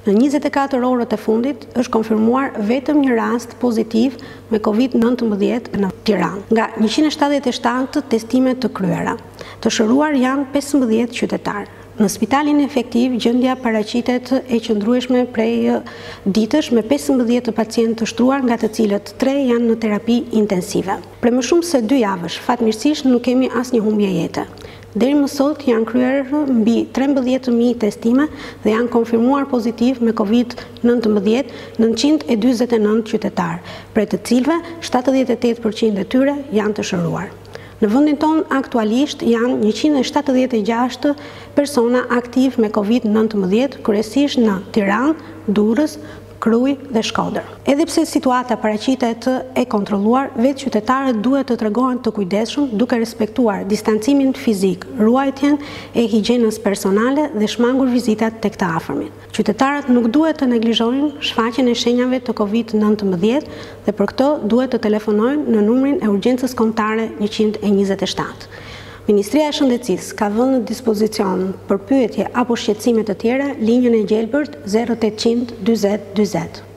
Në 24 orët e fundit është konfirmuar vetëm një rast pozitiv me COVID-19 në Tiranë. Nga 177 testime të kryera, të shëruar janë 15 qytetarë. Në spitalin efektiv, gjendja paraqitet e qëndrueshme prej ditësh me 15 pacientë të shtruar, nga të cilët 3 janë në terapi intensive. Për më shumë se 2 javësh, fatmirësisht nuk kemi asnjë humbje jete. Deri më sot janë kryer mbi 13.000 testime dhe janë konfirmuar pozitiv me COVID-19 929 qytetarë, prej të cilëve 78% e tyre janë të shëruar. Në vendin tonë aktualisht janë 176 persona aktiv me COVID-19, kryesisht në Tiranë, Durrës, Krujë dhe Shkodër. Edhe pse situata paraqitet e kontrolluar, vetë qytetarët duhet të tregohen të kujdesshëm duke respektuar distancimin fizik, ruajtjen e higjienës personale dhe shmangur vizitat tek të afërmit. Qytetarët nuk duhet të neglizhojnë shfaqjen e shenjave të COVID-19 dhe për këtë duhet të telefonojnë në numrin e urgjencës kombëtare 127. Ministria e Shëndetësisë ka vënë në dispozicion për pyetje apo shqetësime të tjera linjën e gjelbërt 0800 40 40.